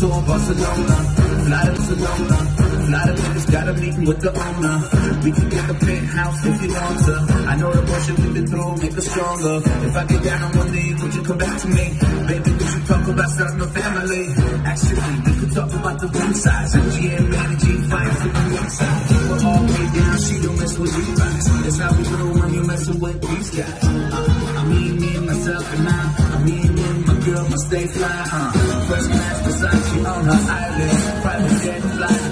tour Barcelona, fly to Barcelona, fly to Vegas, got a meeting with the owner. We can get the penthouse if you want to. I know the bullshit we've been through make us stronger. If I get down on one knee, would you come back to me? Baby, we should talk about starting a family. Actually, we could talk about the ring size. MGM, G fight for the inside. We're all way down, she don't mess with you guys. That's how we do when you messing with these guys. I mean, me, myself, and I mean, me, my girl, my stay fly. First class Versace on her island. Private jet fly.